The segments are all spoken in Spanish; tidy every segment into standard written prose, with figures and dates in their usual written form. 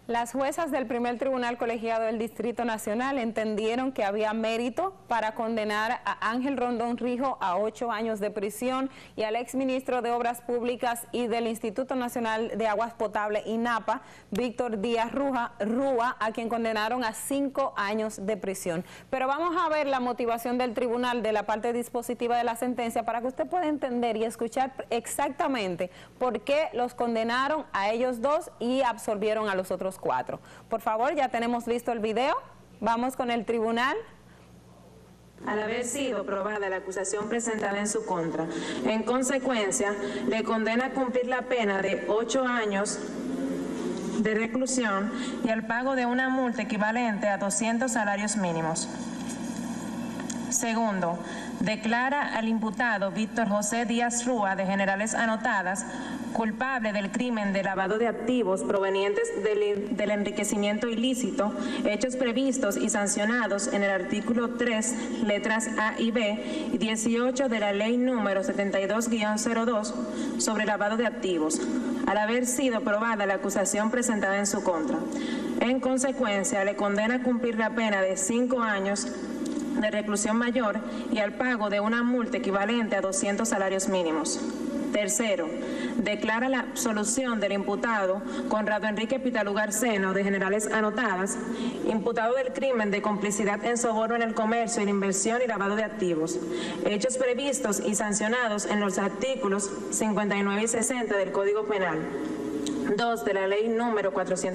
Las juezas del primer tribunal colegiado del Distrito Nacional entendieron que había mérito para condenar a Ángel Rondón Rijo a 8 años de prisión y al exministro de Obras Públicas y del Instituto Nacional de Aguas Potables, INAPA, Víctor Díaz Rúa, a quien condenaron a 5 años de prisión. Pero vamos a ver la motivación del tribunal de la parte dispositiva de la sentencia para que usted pueda entender y escuchar exactamente por qué los condenaron a ellos dos y absolvieron a los otros 4. Por favor, ya tenemos listo el video. Vamos con el tribunal. Al haber sido probada la acusación presentada en su contra, en consecuencia, le condena a cumplir la pena de 8 años de reclusión y al pago de una multa equivalente a 200 salarios mínimos. Segundo, declara al imputado Víctor José Díaz Rúa, de Generales Anotadas, culpable del crimen de lavado de activos provenientes del enriquecimiento ilícito, hechos previstos y sancionados en el artículo 3, letras A y B, y 18 de la Ley número 72-02 sobre lavado de activos, al haber sido probada la acusación presentada en su contra. En consecuencia, le condena a cumplir la pena de 5 años de reclusión mayor y al pago de una multa equivalente a 200 salarios mínimos. Tercero, declara la absolución del imputado Conrado Enrique Pitalú Garceno, de Generales Anotadas, imputado del crimen de complicidad en soborno en el comercio, en inversión y lavado de activos, hechos previstos y sancionados en los artículos 59 y 60 del Código Penal. 2 de la Ley número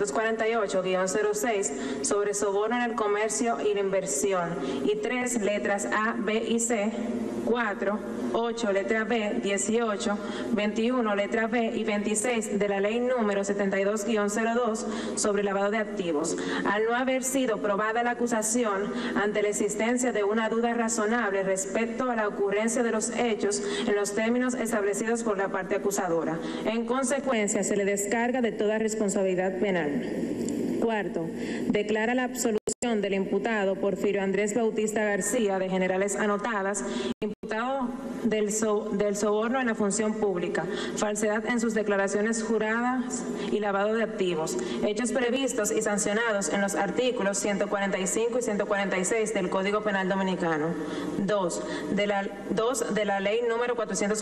448-06 sobre soborno en el comercio y la inversión, y 3 letras A, B y C, 4, 8 letra B, 18, 21 letra B y 26 de la Ley número 72-02 sobre lavado de activos. Al no haber sido probada la acusación ante la existencia de una duda razonable respecto a la ocurrencia de los hechos en los términos establecidos por la parte acusadora. En consecuencia, se le descarga de toda responsabilidad penal. Cuarto, declara la absolución del imputado Porfirio Andrés Bautista García, de Generales Anotadas, imputado del soborno en la función pública, falsedad en sus declaraciones juradas y lavado de activos, hechos previstos y sancionados en los artículos 145 y 146 del Código Penal Dominicano. 2 de la Ley número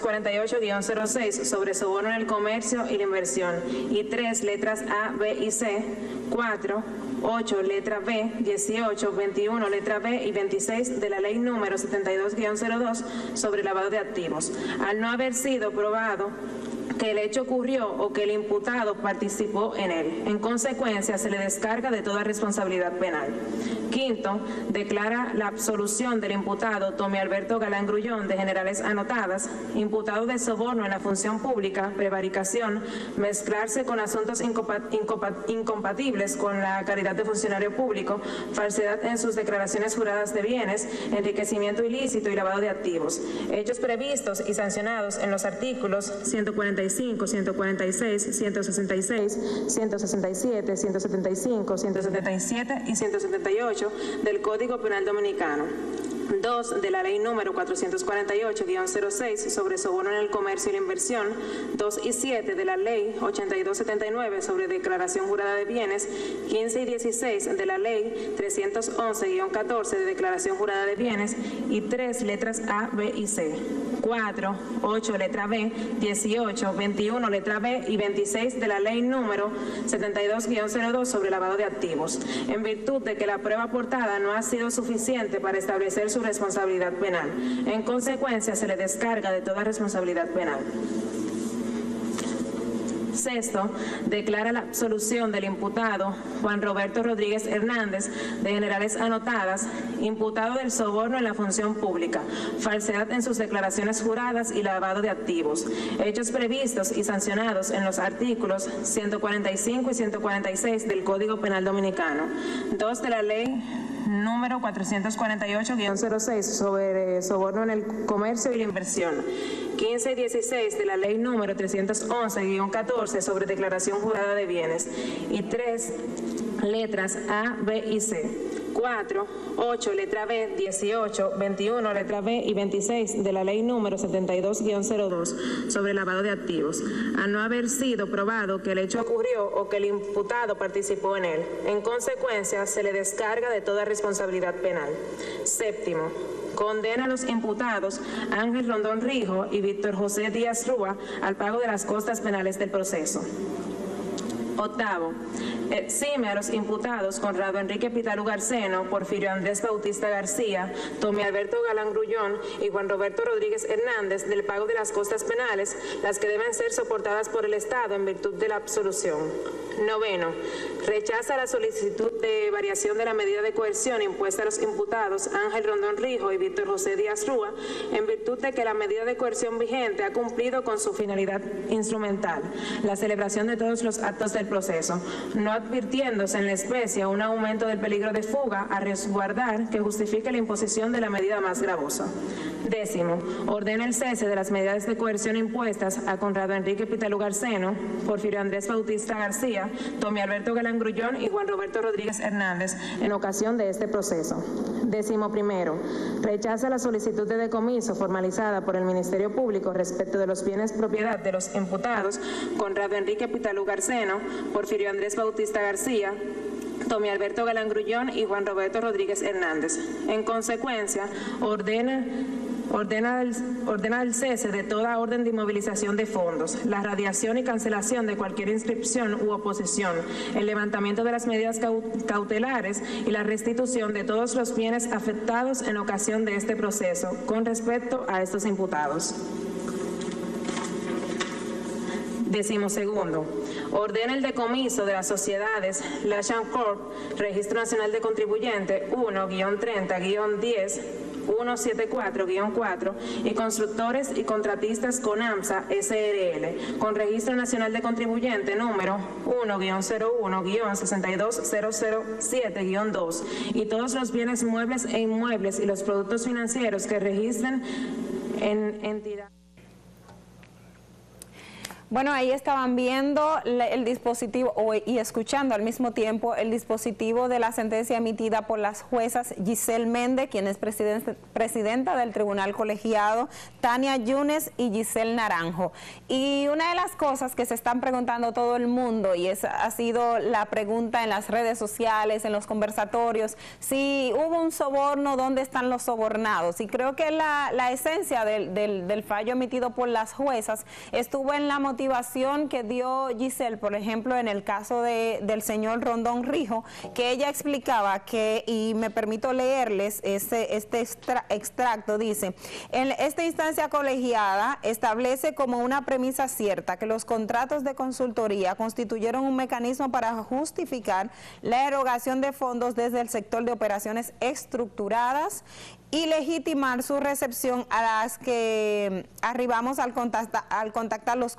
448-06 sobre soborno en el comercio y la inversión, y 3 letras A, B y C, 4, 8 letra B, 18, 21 letra B y 26 de la Ley número 72-02 sobre lavado de activos. Al no haber sido probado que el hecho ocurrió o que el imputado participó en él. En consecuencia, se le descarga de toda responsabilidad penal. Quinto, declara la absolución del imputado Tommy Alberto Galán Grullón, de Generales Anotadas, imputado de soborno en la función pública, prevaricación, mezclarse con asuntos incompatibles con la calidad de funcionario público, falsedad en sus declaraciones juradas de bienes, enriquecimiento ilícito y lavado de activos, hechos previstos y sancionados en los artículos 145, 146, 166, 167, 175, 177 y 178 del Código Penal Dominicano. 2 de la Ley número 448-06 sobre soborno en el comercio y la inversión, 2 y 7 de la Ley 8279 sobre declaración jurada de bienes, 15 y 16 de la Ley 311-14 de declaración jurada de bienes, y 3 letras A, B y C, 4, 8 letra B, 18, 21 letra B y 26 de la Ley número 72-02 sobre lavado de activos, en virtud de que la prueba aportada no ha sido suficiente para establecer su responsabilidad penal. En consecuencia, se le descarga de toda responsabilidad penal. Sexto, declara la absolución del imputado Juan Roberto Rodríguez Hernández, de Generales Anotadas, imputado del soborno en la función pública, falsedad en sus declaraciones juradas y lavado de activos, hechos previstos y sancionados en los artículos 145 y 146 del Código Penal Dominicano. 2 de la Ley número 448-06 sobre soborno en el comercio y la inversión, 15 y 16 de la Ley número 311-14 sobre declaración jurada de bienes, y 3 letras A, B y C, 4, 8, letra B, 18, 21, letra B y 26 de la ley número 72-02 sobre lavado de activos, a no haber sido probado que el hecho ocurrió o que el imputado participó en él. En consecuencia, se le descarga de toda responsabilidad penal. Séptimo, condena a los imputados Ángel Rondón Rijo y Víctor José Díaz Rúa al pago de las costas penales del proceso. Octavo, exime a los imputados Conrado Enrique Pitalu Garceno, Porfirio Andrés Bautista García, Tommy Alberto Galán Grullón y Juan Roberto Rodríguez Hernández del pago de las costas penales, las que deben ser soportadas por el Estado en virtud de la absolución. Noveno, rechaza la solicitud de variación de la medida de coerción impuesta a los imputados Ángel Rondón Rijo y Víctor José Díaz Rúa en virtud de que la medida de coerción vigente ha cumplido con su finalidad instrumental, la celebración de todos los actos del proceso, no advirtiéndose en la especie un aumento del peligro de fuga a resguardar que justifique la imposición de la medida más gravosa. Décimo, ordena el cese de las medidas de coerción impuestas a Conrado Enrique Pitalu Garceno, Porfirio Andrés Bautista García, Tommy Alberto Galán Grullón y Juan Roberto Rodríguez Hernández en ocasión de este proceso. Décimo primero, rechaza la solicitud de decomiso formalizada por el Ministerio Público respecto de los bienes propiedad de los imputados Conrado Enrique Pitalu Garceno, Porfirio Andrés Bautista García, Tommy Alberto Galán Grullón y Juan Roberto Rodríguez Hernández. En consecuencia, ordena el cese de toda orden de inmovilización de fondos, la radiación y cancelación de cualquier inscripción u oposición, el levantamiento de las medidas cautelares y la restitución de todos los bienes afectados en ocasión de este proceso con respecto a estos imputados. Decimosegundo, ordena el decomiso de las sociedades Lasham Corp, Registro Nacional de Contribuyente 1-30-10, 174-4 y constructores y contratistas CONAMSA SRL, con Registro Nacional de Contribuyente número 1-01-620007-2 y todos los bienes muebles e inmuebles y los productos financieros que registren en entidad. Bueno, ahí estaban viendo el dispositivo y escuchando al mismo tiempo el dispositivo de la sentencia emitida por las juezas Giselle Méndez, quien es presidenta del Tribunal Colegiado, Tania Yunes y Giselle Naranjo. Y una de las cosas que se están preguntando todo el mundo, y ha sido la pregunta en las redes sociales, en los conversatorios, si hubo un soborno, ¿dónde están los sobornados? Y creo que la esencia del fallo emitido por las juezas estuvo en la motivación que dio Giselle, por ejemplo, en el caso del señor Rondón Rijo, que ella explicaba que, y me permito leerles este extracto, dice: en esta instancia colegiada establece como una premisa cierta que los contratos de consultoría constituyeron un mecanismo para justificar la erogación de fondos desde el sector de operaciones estructuradas y legitimar su recepción, a las que arribamos al contactar los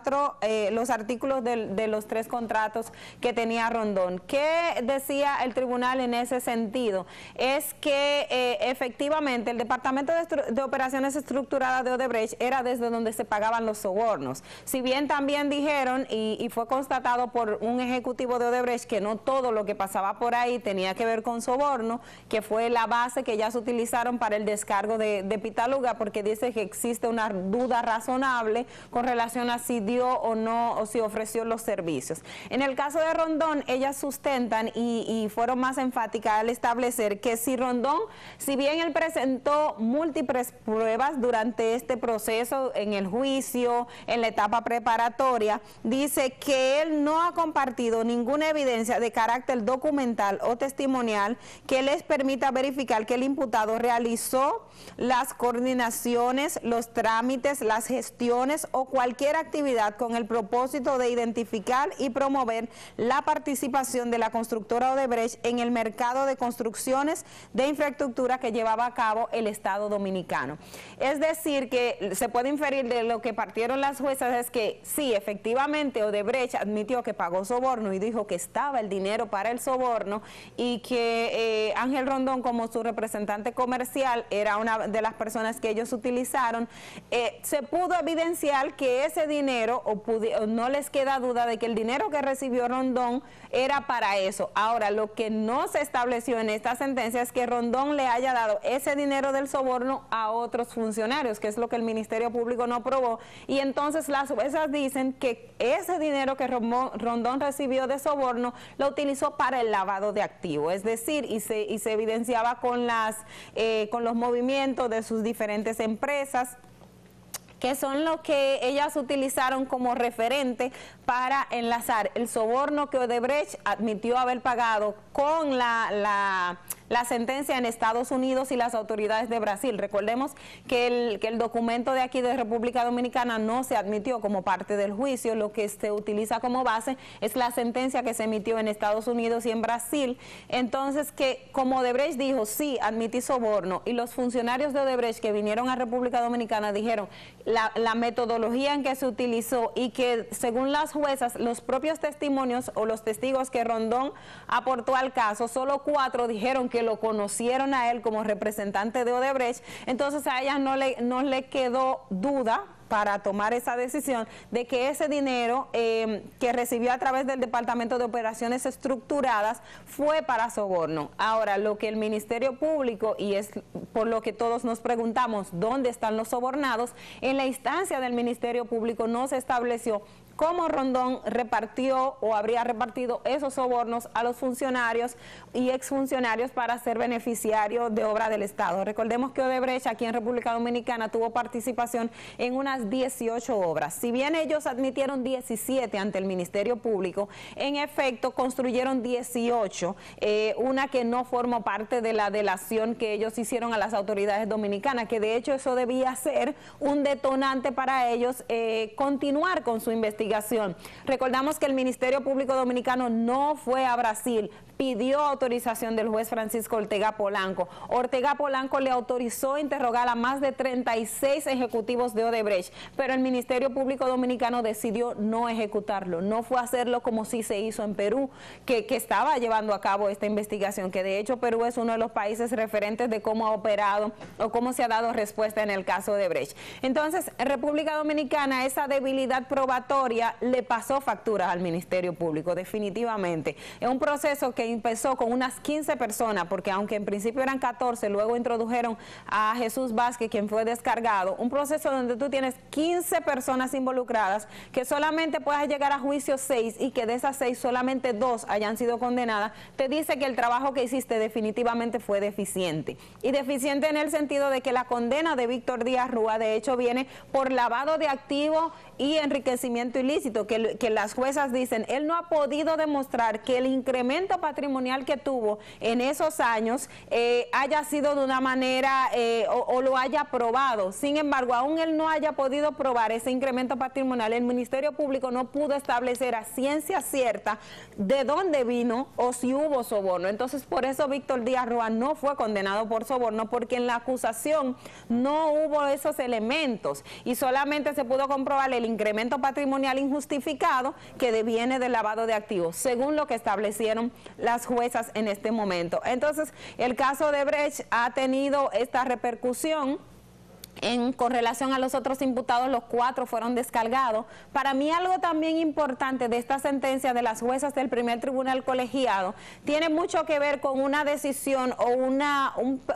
artículos de los 3 contratos que tenía Rondón. ¿Qué decía el tribunal en ese sentido? Es que efectivamente el Departamento de Operaciones Estructuradas de Odebrecht era desde donde se pagaban los sobornos. Si bien también dijeron, y fue constatado por un ejecutivo de Odebrecht, que no todo lo que pasaba por ahí tenía que ver con soborno, que fue la base que ya se utilizaron para el descargo de Pitaluga, porque dice que existe una duda razonable con relación a si dio o no, o si ofreció los servicios. En el caso de Rondón, ellas sustentan y fueron más enfáticas al establecer que si Rondón, si bien él presentó múltiples pruebas durante este proceso, en el juicio, en la etapa preparatoria, dice que él no ha compartido ninguna evidencia de carácter documental o testimonial que les permita verificar que el imputado realizó las coordinaciones, los trámites, las gestiones o cualquier actividad con el propósito de identificar y promover la participación de la constructora Odebrecht en el mercado de construcciones de infraestructura que llevaba a cabo el Estado Dominicano. Es decir, que se puede inferir de lo que partieron las juezas es que sí, efectivamente Odebrecht admitió que pagó soborno y dijo que estaba el dinero para el soborno, y que Ángel Rondón, como su representante comercial, comercial, era una de las personas que ellos utilizaron. Se pudo evidenciar que ese dinero, no les queda duda de que el dinero que recibió Rondón era para eso. Ahora, lo que no se estableció en esta sentencia es que Rondón le haya dado ese dinero del soborno a otros funcionarios, que es lo que el Ministerio Público no probó, y entonces las juezas dicen que ese dinero que Rondón recibió de soborno lo utilizó para el lavado de activos, es decir, y se evidenciaba con los movimientos de sus diferentes empresas, que son lo que ellas utilizaron como referente para enlazar el soborno que Odebrecht admitió haber pagado con la sentencia en Estados Unidos y las autoridades de Brasil. Recordemos que el documento de aquí de República Dominicana no se admitió como parte del juicio, lo que se utiliza como base es la sentencia que se emitió en Estados Unidos y en Brasil. Entonces, que como Odebrecht dijo, sí, admití soborno, y los funcionarios de Odebrecht que vinieron a República Dominicana dijeron la metodología en que se utilizó, y que según las juezas, los propios testimonios o los testigos que Rondón aportó al caso, solo 4 dijeron que lo conocieron a él como representante de Odebrecht. Entonces a ellas no le quedó duda para tomar esa decisión de que ese dinero que recibió a través del Departamento de Operaciones Estructuradas fue para soborno. Ahora, lo que el Ministerio Público, y es por lo que todos nos preguntamos, ¿dónde están los sobornados? En la instancia del Ministerio Público no se estableció cómo Rondón repartió o habría repartido esos sobornos a los funcionarios y exfuncionarios para ser beneficiarios de obra del Estado. Recordemos que Odebrecht aquí en República Dominicana tuvo participación en unas 18 obras. Si bien ellos admitieron 17 ante el Ministerio Público, en efecto construyeron 18, una que no formó parte de la delación que ellos hicieron a las autoridades dominicanas, que de hecho eso debía ser un detonante para ellos continuar con su investigación. Recordamos que el Ministerio Público Dominicano no fue a Brasil, pidió autorización del juez Francisco Ortega Polanco. Ortega Polanco le autorizó interrogar a más de 36 ejecutivos de Odebrecht, pero el Ministerio Público Dominicano decidió no ejecutarlo, no fue a hacerlo como sí se hizo en Perú, que estaba llevando a cabo esta investigación, que de hecho Perú es uno de los países referentes de cómo ha operado o cómo se ha dado respuesta en el caso de Odebrecht. Entonces, en República Dominicana, esa debilidad probatoria le pasó factura al Ministerio Público, definitivamente. Es un proceso que empezó con unas 15 personas, porque aunque en principio eran 14, luego introdujeron a Jesús Vázquez, quien fue descargado. Un proceso donde tú tienes 15 personas involucradas, que solamente puedas llegar a juicio 6 y que de esas 6 solamente 2 hayan sido condenadas, te dice que el trabajo que hiciste definitivamente fue deficiente. Y deficiente en el sentido de que la condena de Víctor Díaz Rúa, de hecho, viene por lavado de activos y enriquecimiento ilícito, que las juezas dicen, él no ha podido demostrar que el incremento patrimonial que tuvo en esos años haya sido de una manera o lo haya probado. Sin embargo, aún él no haya podido probar ese incremento patrimonial, el Ministerio Público no pudo establecer a ciencia cierta de dónde vino o si hubo soborno. Entonces, por eso Víctor Díaz Rúa no fue condenado por soborno, porque en la acusación no hubo esos elementos y solamente se pudo comprobar el incremento patrimonial injustificado que deviene del lavado de activos, según lo que establecieron las juezas en este momento. Entonces, el caso de Odebrecht ha tenido esta repercusión. Con relación a los otros imputados, los 4 fueron descargados. Para mí, algo también importante de esta sentencia de las juezas del primer tribunal colegiado tiene mucho que ver con una decisión o una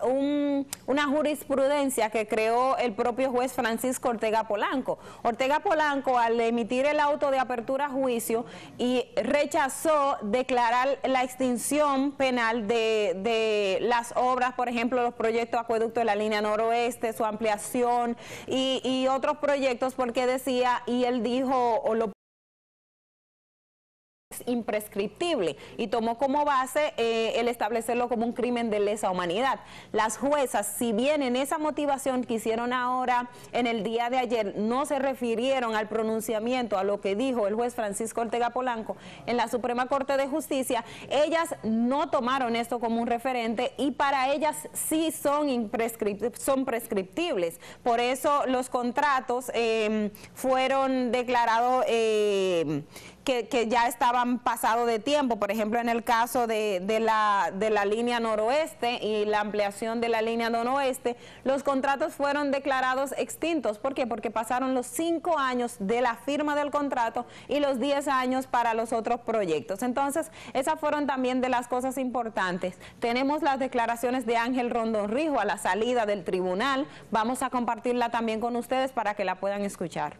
jurisprudencia que creó el propio juez Francisco Ortega Polanco. Ortega Polanco, al emitir el auto de apertura a juicio, y rechazó declarar la extinción penal de las obras, por ejemplo, los proyectos de acueducto de la línea noroeste, su ampliación y otros proyectos, porque decía, y él dijo, o lo imprescriptible, y tomó como base el establecerlo como un crimen de lesa humanidad. Las juezas, si bien en esa motivación que hicieron ahora en el día de ayer no se refirieron al pronunciamiento, a lo que dijo el juez Francisco Ortega Polanco en la Suprema Corte de Justicia, ellas no tomaron esto como un referente y para ellas sí son prescriptibles. Por eso los contratos fueron declarados que ya estaban pasado de tiempo. Por ejemplo, en el caso de la línea noroeste y la ampliación de la línea noroeste, los contratos fueron declarados extintos. ¿Por qué? Porque pasaron los 5 años de la firma del contrato y los 10 años para los otros proyectos. Entonces, esas fueron también de las cosas importantes. Tenemos las declaraciones de Ángel Rondón Rijo a la salida del tribunal. Vamos a compartirla también con ustedes para que la puedan escuchar.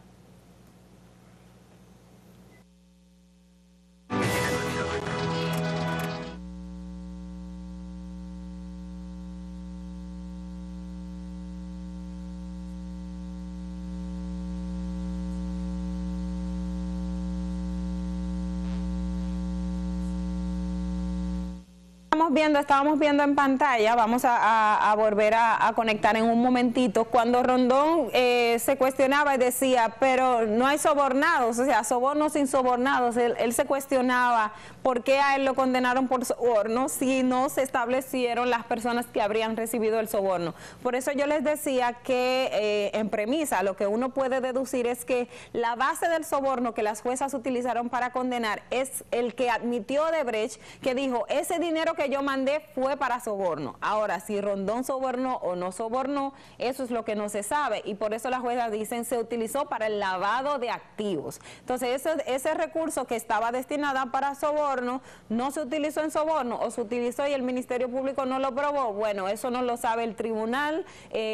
Estábamos viendo en pantalla, vamos a volver a conectar en un momentito, cuando Rondón se cuestionaba y decía, pero no hay sobornados, o sea, sobornos sin sobornados. Él se cuestionaba por qué a él lo condenaron por soborno si no se establecieron las personas que habrían recibido el soborno. Por eso yo les decía que en premisa lo que uno puede deducir es que la base del soborno que las juezas utilizaron para condenar es el que admitió Odebrecht, que dijo, ese dinero que yo mandé fue para soborno. Ahora, si Rondón sobornó o no sobornó, eso es lo que no se sabe, y por eso las juezas dicen se utilizó para el lavado de activos. Entonces, ese recurso que estaba destinado para soborno no se utilizó en soborno, o se utilizó y el Ministerio Público no lo probó. Bueno, eso no lo sabe el tribunal,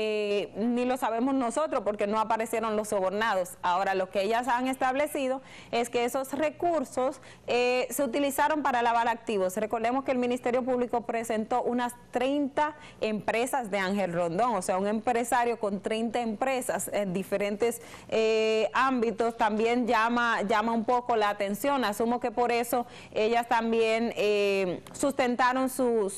ni lo sabemos nosotros, porque no aparecieron los sobornados. Ahora, lo que ellas han establecido es que esos recursos se utilizaron para lavar activos. Recordemos que el Ministerio Público presentó unas 30 empresas de Ángel Rondón, o sea, un empresario con 30 empresas en diferentes ámbitos también llama un poco la atención. Asumo que por eso ellas también sustentaron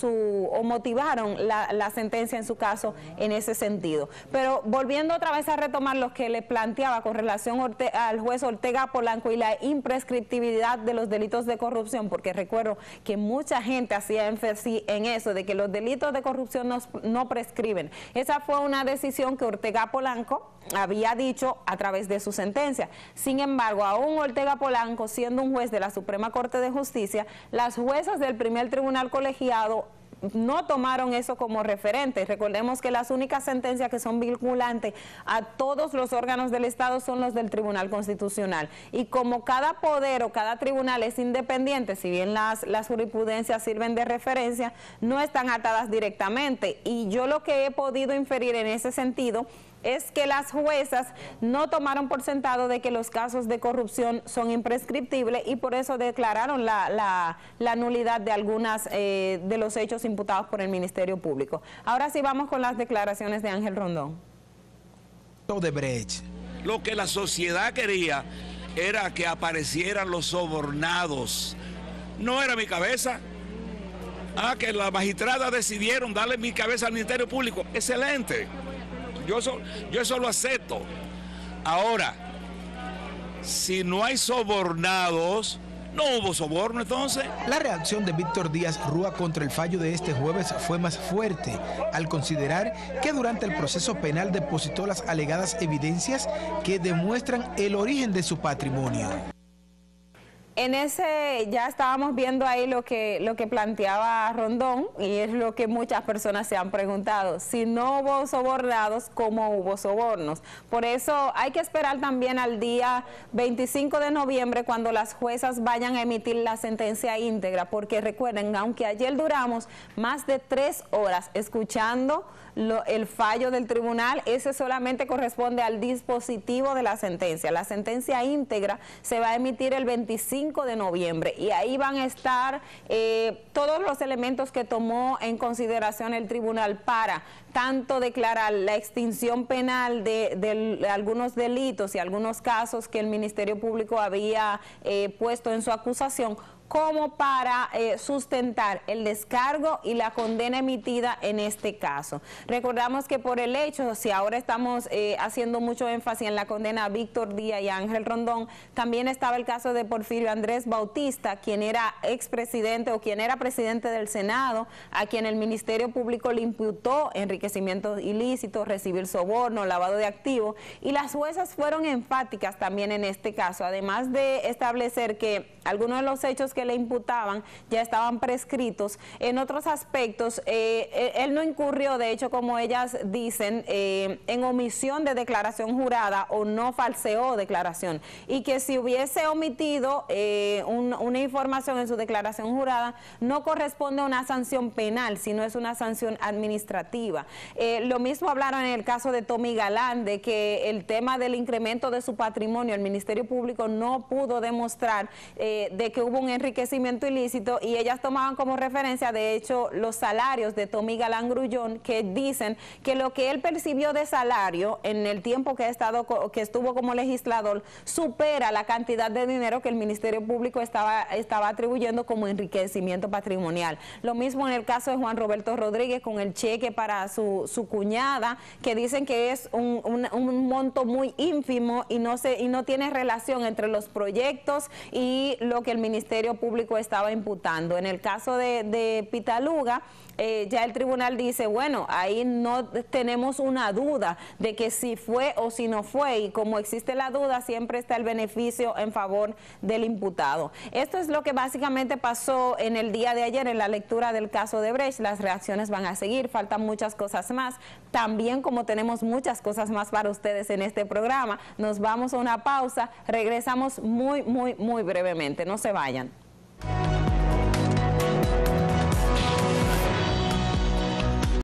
o motivaron la sentencia en su caso en ese sentido. Pero volviendo otra vez a retomar lo que le planteaba con relación al juez Ortega Polanco y la imprescriptibilidad de los delitos de corrupción, porque recuerdo que mucha gente hacía énfasis en eso, de que los delitos de corrupción no prescriben. Esa fue una decisión que Ortega Polanco había dicho a través de su sentencia. Sin embargo, aún Ortega Polanco, siendo un juez de la Suprema Corte de Justicia, las juezas del primer tribunal colegiado no tomaron eso como referente. Recordemos que las únicas sentencias que son vinculantes a todos los órganos del Estado son los del Tribunal Constitucional. Y como cada poder o cada tribunal es independiente, si bien las jurisprudencias sirven de referencia, no están atadas directamente. Y yo lo que he podido inferir en ese sentido es que las juezas no tomaron por sentado de que los casos de corrupción son imprescriptibles y por eso declararon la nulidad de algunas de los hechos imputados por el Ministerio Público. Ahora sí vamos con las declaraciones de Ángel Rondón. Odebrecht. Lo que la sociedad quería era que aparecieran los sobornados. No era mi cabeza. Que la magistrada decidieron darle mi cabeza al Ministerio Público. Excelente. Yo eso lo acepto. Ahora, si no hay sobornados, no hubo soborno entonces. La reacción de Víctor Díaz Rúa contra el fallo de este jueves fue más fuerte, al considerar que durante el proceso penal depositó las alegadas evidencias que demuestran el origen de su patrimonio. En ese ya estábamos viendo ahí lo que planteaba Rondón, y es lo que muchas personas se han preguntado: si no hubo sobornados, ¿cómo hubo sobornos? Por eso hay que esperar también al día 25 de noviembre cuando las juezas vayan a emitir la sentencia íntegra, porque recuerden, aunque ayer duramos más de 3 horas escuchando el fallo del tribunal, ese solamente corresponde al dispositivo de la sentencia. La sentencia íntegra se va a emitir el 25 de noviembre y ahí van a estar todos los elementos que tomó en consideración el tribunal para tanto declarar la extinción penal de algunos delitos y algunos casos que el Ministerio Público había puesto en su acusación, como para sustentar el descargo y la condena emitida en este caso. Recordamos que por el hecho, si ahora estamos haciendo mucho énfasis en la condena a Víctor Díaz y a Ángel Rondón, también estaba el caso de Porfirio Andrés Bautista, quien era expresidente o quien era presidente del Senado, a quien el Ministerio Público le imputó enriquecimiento ilícito, recibir soborno, lavado de activos, y las juezas fueron enfáticas también en este caso, además de establecer que algunos de los hechos que le imputaban ya estaban prescritos. En otros aspectos, él no incurrió, de hecho, como ellas dicen, en omisión de declaración jurada o no falseó declaración, y que si hubiese omitido una información en su declaración jurada no corresponde a una sanción penal, sino es una sanción administrativa. Lo mismo hablaron en el caso de Tommy Galán, de que el tema del incremento de su patrimonio, el Ministerio Público no pudo demostrar de que hubo un enriquecimiento ilícito, y ellas tomaban como referencia, de hecho, los salarios de Tommy Galán Grullón, que dicen que lo que él percibió de salario en el tiempo que estuvo como legislador supera la cantidad de dinero que el Ministerio Público estaba atribuyendo como enriquecimiento patrimonial. Lo mismo en el caso de Juan Roberto Rodríguez con el cheque para su cuñada, que dicen que es un monto muy ínfimo y no tiene relación entre los proyectos y lo que el Ministerio Público estaba imputando. En el caso de Pitaluga, ya el tribunal dice, bueno, ahí no tenemos una duda de que si fue o si no fue, y como existe la duda, siempre está el beneficio en favor del imputado. Esto es lo que básicamente pasó en el día de ayer en la lectura del caso de Brecht. Las reacciones van a seguir, faltan muchas cosas más. También, como tenemos muchas cosas más para ustedes en este programa, nos vamos a una pausa, regresamos muy brevemente, no se vayan.